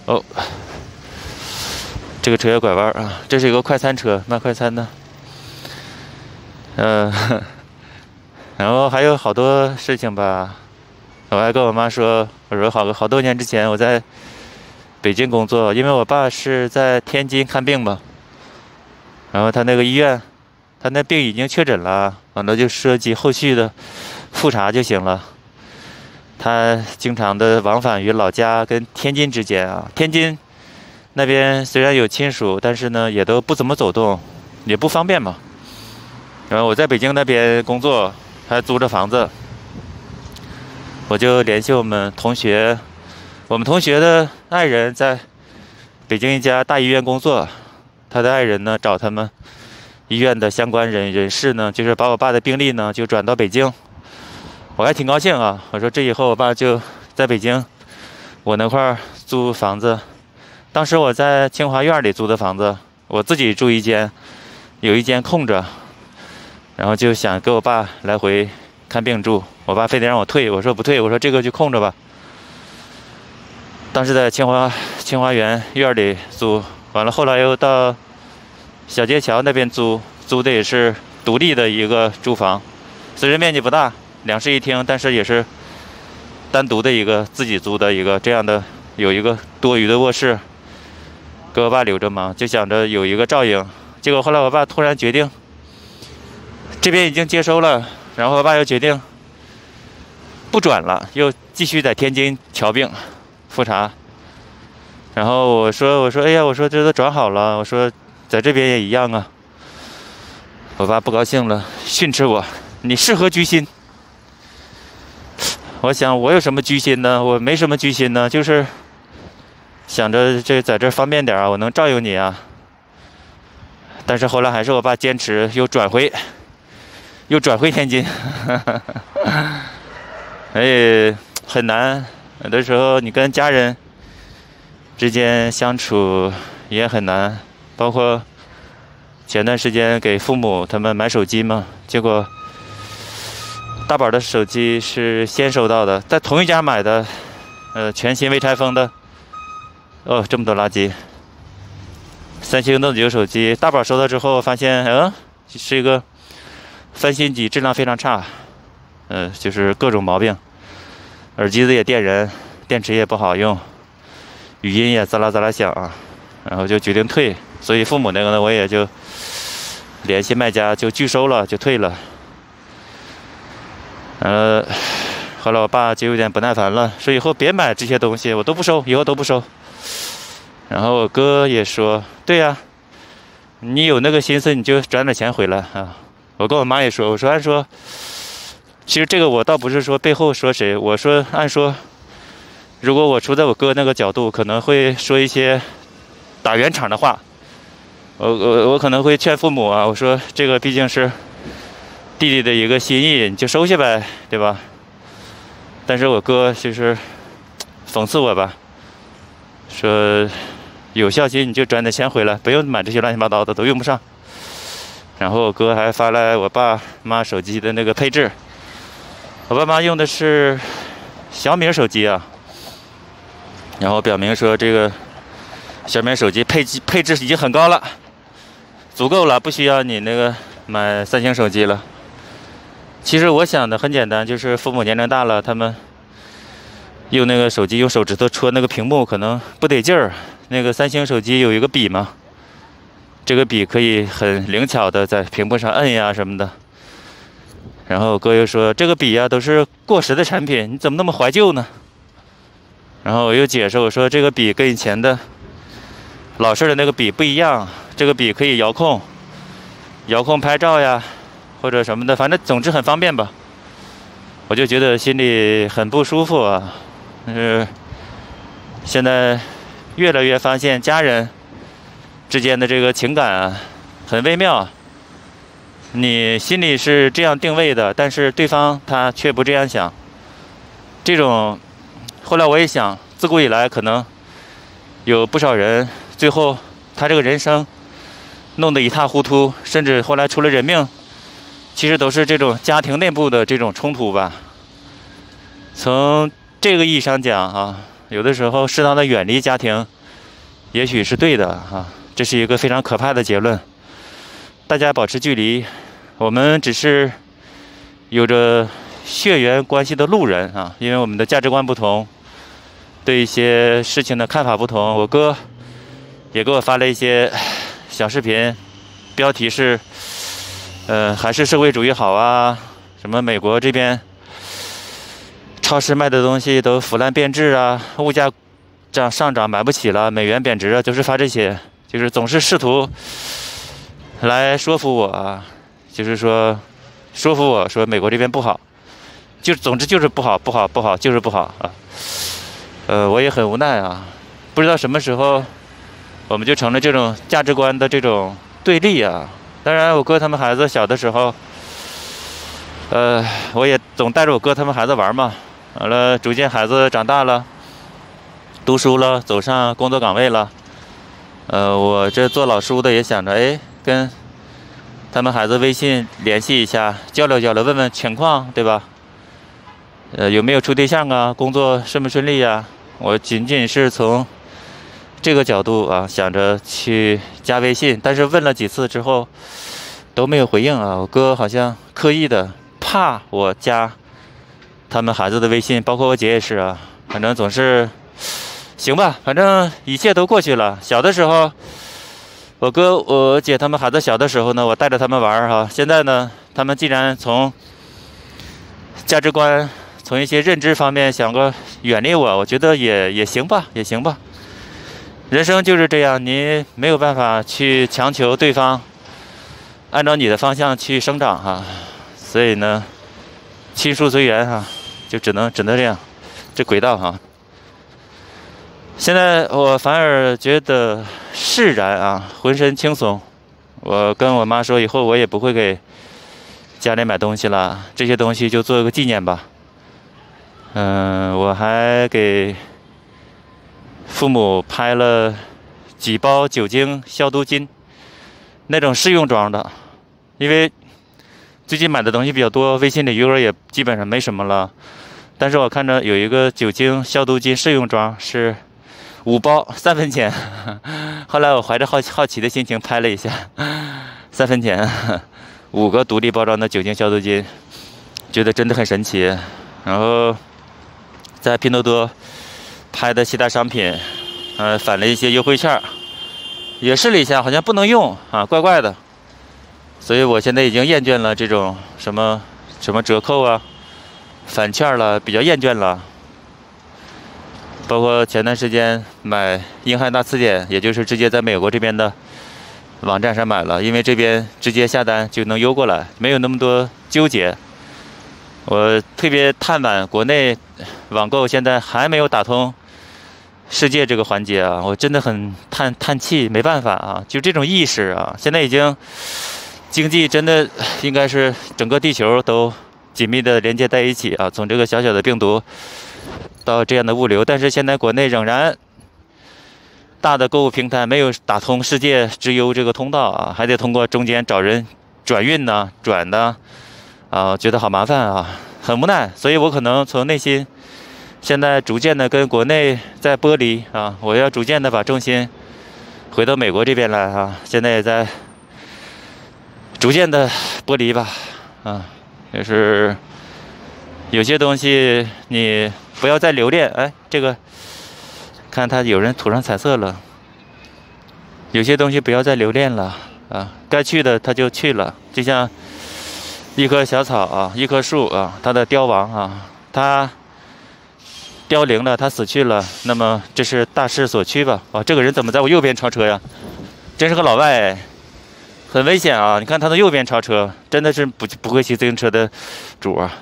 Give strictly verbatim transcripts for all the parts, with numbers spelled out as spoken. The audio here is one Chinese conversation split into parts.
哦，这个车要拐弯啊，这是一个快餐车，卖快餐的。呃，然后还有好多事情吧。我还跟我妈说，我说好好多年之前我在北京工作，因为我爸是在天津看病嘛。然后他那个医院，他那病已经确诊了，完了就涉及后续的复查就行了。他经常的往返于老家跟天津之间啊，天津那边虽然有亲属，但是呢也都不怎么走动，也不方便嘛。然后我在北京那边工作，还租着房子，我就联系我们同学，我们同学的爱人在北京一家大医院工作，他的爱人呢找他们医院的相关人人士呢，就是把我爸的病历呢就转到北京。我还挺高兴啊，我说这以后我爸就在北京我那块儿租房子。当时我在清华院里租的房子，我自己住一间，有一间空着，然后就想给我爸来回看病住。我爸非得让我退，我说不退，我说这个就空着吧。当时在清华清华园院里租，完了后来又到小街桥那边租，租的也是独立的一个住房，虽然面积不大，两室一厅，但是也是单独的一个自己租的一个这样的，有一个多余的卧室给我爸留着嘛，就想着有一个照应。结果后来我爸突然决定，这边已经接收了，然后我爸又决定不转了，又继续在天津瞧病复查。然后我说我说哎呀，我说这都转好了，我说在这边也一样啊。我爸不高兴了，训斥我，你是何居心？我想我有什么居心呢？我没什么居心呢，就是想着这在这方便点啊，我能照应你啊。但是后来还是我爸坚持，又转回，又转回天津，哎，很难。有的时候你跟家人之间相处也很难，包括前段时间给父母他们买手机嘛，结果大宝的手机是先收到的，在同一家买的，呃，全新未拆封的。哦，这么多垃圾！三星 Note 九手机，大宝收到之后发现，嗯，是一个翻新机，质量非常差，呃，就是各种毛病，耳机子也电人，电池也不好用，语音也滋啦滋啦响啊，然后就决定退。所以父母那个呢，我也就联系卖家就拒收了，就退了。呃，后来我爸就有点不耐烦了，说以后别买这些东西，我都不收，以后都不收。然后我哥也说，对呀，你有那个心思你就转点钱回来啊。我跟我妈也说，我说按说，其实这个我倒不是说背后说谁，我说按说，如果我处在我哥那个角度，可能会说一些打圆场的话。我我我可能会劝父母啊，我说这个毕竟是弟弟的一个心意，你就收下呗，对吧？但是我哥就是讽刺我吧，说有孝心你就转点钱回来，不用买这些乱七八糟的，都用不上。然后我哥还发来我爸妈手机的那个配置，我爸妈用的是小米手机啊，然后表明说这个小米手机配置配置已经很高了，足够了，不需要你那个买三星手机了。其实我想的很简单，就是父母年龄大了，他们用那个手机用手指头戳那个屏幕可能不得劲儿。那个三星手机有一个笔嘛，这个笔可以很灵巧的在屏幕上摁呀什么的。然后我哥又说这个笔呀都是过时的产品，你怎么那么怀旧呢？然后我又解释，我说这个笔跟以前的老式的那个笔不一样，这个笔可以遥控，遥控拍照呀，或者什么的，反正总之很方便吧。我就觉得心里很不舒服啊。但是现在越来越发现家人之间的这个情感啊，很微妙。你心里是这样定位的，但是对方他却不这样想。这种，后来我也想，自古以来可能有不少人最后他这个人生弄得一塌糊涂，甚至后来出了人命，其实都是这种家庭内部的这种冲突吧。从这个意义上讲啊，有的时候适当的远离家庭也许是对的啊，这是一个非常可怕的结论。大家保持距离，我们只是有着血缘关系的路人啊，因为我们的价值观不同，对一些事情的看法不同。我哥也给我发了一些小视频，标题是呃还是社会主义好啊，什么美国这边超市卖的东西都腐烂变质啊，物价这样上涨买不起了，美元贬值啊，就是发这些，就是总是试图来说服我啊，就是说说服我说美国这边不好，就总之就是不好不好不好就是不好啊。呃，我也很无奈啊，不知道什么时候我们就成了这种价值观的这种对立啊。当然，我哥他们孩子小的时候，呃，我也总带着我哥他们孩子玩嘛。完了，逐渐孩子长大了，读书了，走上工作岗位了。呃，我这做老叔的也想着，哎，跟他们孩子微信联系一下，交流交流，问问情况，对吧？呃，有没有处对象啊？工作顺不顺利呀？我仅仅是从这个角度啊，想着去加微信，但是问了几次之后都没有回应啊。我哥好像刻意的怕我加他们孩子的微信，包括我姐也是啊。反正总是行吧，反正一切都过去了。小的时候，我哥我姐他们孩子小的时候呢，我带着他们玩哈。现在呢，他们既然从价值观、从一些认知方面想个远离我，我觉得也也行吧，也行吧。人生就是这样，你没有办法去强求对方按照你的方向去生长哈。所以呢，亲疏随缘哈，就只能只能这样，这轨道哈。现在我反而觉得释然啊，浑身轻松。我跟我妈说，以后我也不会给家里买东西了，这些东西就做个纪念吧。嗯，我还给父母拍了几包酒精消毒巾，那种试用装的，因为最近买的东西比较多，微信里余额也基本上没什么了。但是我看着有一个酒精消毒巾试用装是五包三分钱，后来我怀着好好奇的心情拍了一下，三分钱，五个独立包装的酒精消毒巾，觉得真的很神奇。然后在拼多多拍的其他商品，呃，返了一些优惠券，也试了一下，好像不能用啊，怪怪的。所以我现在已经厌倦了这种什么什么折扣啊、返券了，比较厌倦了。包括前段时间买英汉大词典，也就是直接在美国这边的网站上买了，因为这边直接下单就能邮过来，没有那么多纠结。我特别叹惋，国内网购现在还没有打通世界这个环节啊，我真的很叹叹气，没办法啊，就这种意识啊，现在已经经济真的应该是整个地球都紧密的连接在一起啊，从这个小小的病毒到这样的物流，但是现在国内仍然大的购物平台没有打通世界之优这个通道啊，还得通过中间找人转运呢、转的。啊，觉得好麻烦啊，很无奈，所以我可能从内心现在逐渐的跟国内在剥离啊，我要逐渐的把重心回到美国这边来啊，现在也在逐渐的剥离吧，啊，就是有些东西你不要再留恋，哎，这个看他有人涂上彩色了，有些东西不要再留恋了啊，该去的他就去了，就像一棵小草啊，一棵树啊，它的凋亡啊，它凋零了，它死去了，那么这是大势所趋吧？啊，这个人怎么在我右边超车呀？真是个老外，很危险啊！你看他的右边超车，真的是不不会骑自行车的主啊。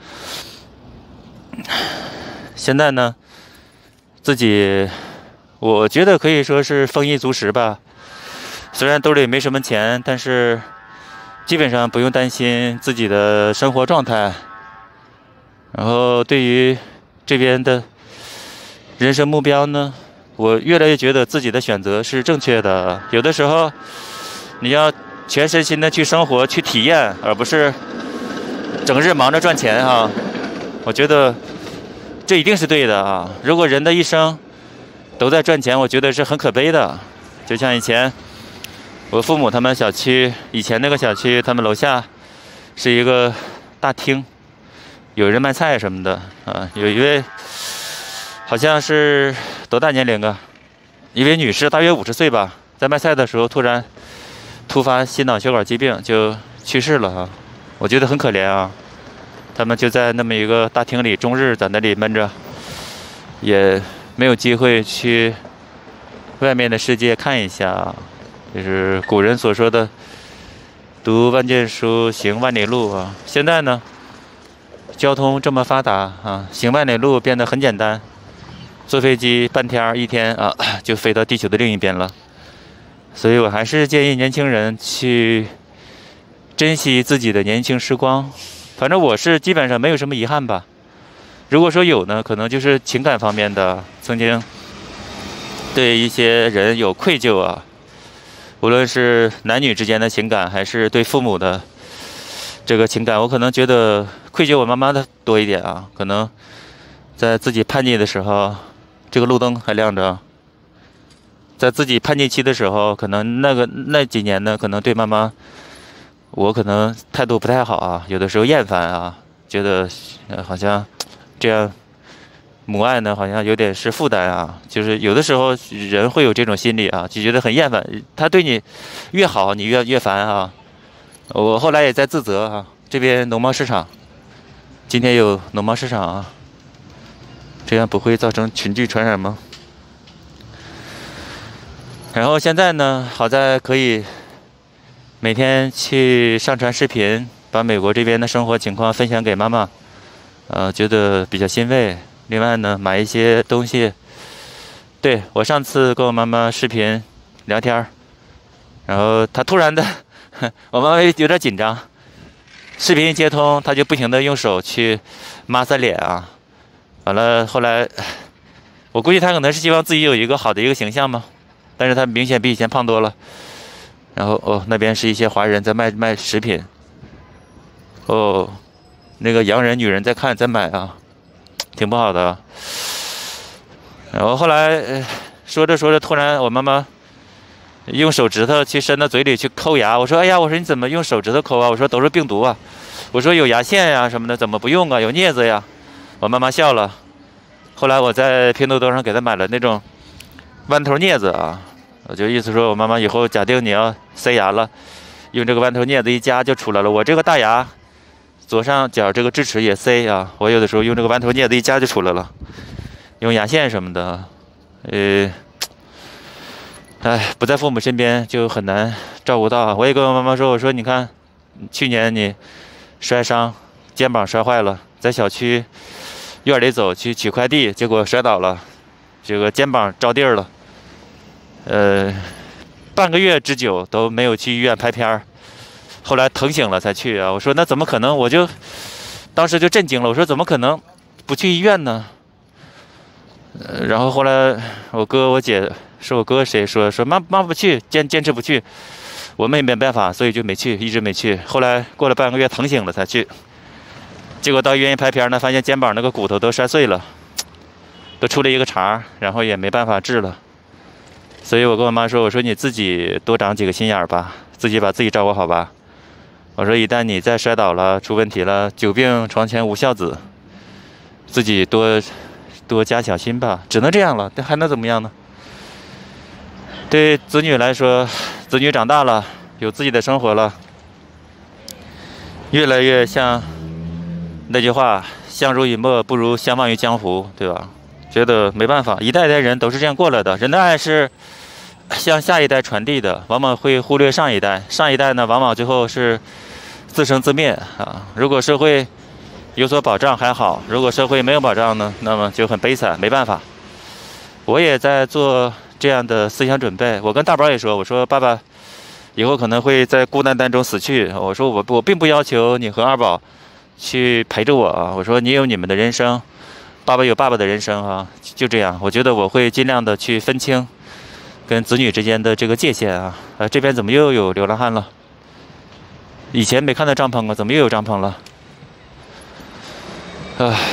现在呢，自己我觉得可以说是丰衣足食吧，虽然兜里没什么钱，但是基本上不用担心自己的生活状态。然后对于这边的人生目标呢，我越来越觉得自己的选择是正确的。有的时候你要全身心的去生活、去体验，而不是整日忙着赚钱啊。我觉得这一定是对的啊。如果人的一生都在赚钱，我觉得是很可悲的。就像以前我父母他们小区，以前那个小区，他们楼下是一个大厅，有人卖菜什么的啊。有一位好像是多大年龄啊？一位女士，大约五十岁吧，在卖菜的时候突然突发心脑血管疾病就去世了啊。我觉得很可怜啊。他们就在那么一个大厅里，终日在那里闷着，也没有机会去外面的世界看一下。就是古人所说的“读万卷书，行万里路”啊。现在呢，交通这么发达啊，行万里路变得很简单，坐飞机半天一天啊，就飞到地球的另一边了。所以我还是建议年轻人去珍惜自己的年轻时光。反正我是基本上没有什么遗憾吧。如果说有呢，可能就是情感方面的，曾经对一些人有愧疚啊，无论是男女之间的情感，还是对父母的这个情感，我可能觉得愧疚我妈妈的多一点啊。可能在自己叛逆的时候，这个路灯还亮着，在自己叛逆期的时候，可能那个那几年呢，可能对妈妈，我可能态度不太好啊，有的时候厌烦啊，觉得呃好像这样母爱呢好像有点是负担啊，就是有的时候人会有这种心理啊，就觉得很厌烦，他对你越好你越越烦啊。我后来也在自责啊，这边农贸市场今天有农贸市场啊，这样不会造成群聚传染吗？然后现在呢，好在可以每天去上传视频，把美国这边的生活情况分享给妈妈，呃，觉得比较欣慰。另外呢，买一些东西。对，我上次跟我妈妈视频聊天，然后她突然的，我妈妈有点紧张，视频一接通，她就不停的用手去抹擦脸啊。完了，后来我估计她可能是希望自己有一个好的一个形象嘛，但是她明显比以前胖多了。然后哦，那边是一些华人在卖卖食品。哦，那个洋人、女人在看在买啊，挺不好的。然后后来、呃、说着说着，突然我妈妈用手指头去伸到嘴里去抠牙。我说：“哎呀，我说你怎么用手指头抠啊？”我说：“都是病毒啊。”我说：“有牙线呀、啊、什么的，怎么不用啊？有镊子呀。”我妈妈笑了。后来我在拼多多上给她买了那种弯头镊子啊。我就意思说，我妈妈以后假定你要塞牙了，用这个弯头镊子一夹就出来了。我这个大牙左上角这个智齿也塞啊，我有的时候用这个弯头镊子一夹就出来了，用牙线什么的，呃，哎，不在父母身边就很难照顾到。我也跟我妈妈说，我说你看，去年你摔伤，肩膀摔坏了，在小区院里走去取快递，结果摔倒了，这个肩膀着地儿了。呃，半个月之久都没有去医院拍片儿，后来疼醒了才去啊。我说那怎么可能？我就当时就震惊了。我说怎么可能不去医院呢？呃，然后后来我哥我姐说我哥谁说说妈妈不去，坚坚持不去，我们也没办法，所以就没去，一直没去。后来过了半个月疼醒了才去，结果到医院拍片呢，发现肩膀那个骨头都摔碎了，都出了一个茬，然后也没办法治了。所以我跟我妈说，我说你自己多长几个心眼儿吧，自己把自己照顾好吧。我说一旦你再摔倒了，出问题了，久病床前无孝子，自己多多加小心吧，只能这样了，还能怎么样呢？对子女来说，子女长大了，有自己的生活了，越来越像那句话，相濡以沫不如相忘于江湖，对吧？觉得没办法，一代代人都是这样过来的。人的爱是向下一代传递的，往往会忽略上一代，上一代呢，往往最后是自生自灭啊。如果社会有所保障还好，如果社会没有保障呢，那么就很悲惨，没办法。我也在做这样的思想准备。我跟大宝也说，我说爸爸以后可能会在孤单当中死去。我说我我并不要求你和二宝去陪着我啊，我说你有你们的人生。爸爸有爸爸的人生啊，就这样。我觉得我会尽量的去分清跟子女之间的这个界限啊。呃，这边怎么又有流浪汉了？以前没看到帐篷啊，怎么又有帐篷了？啊，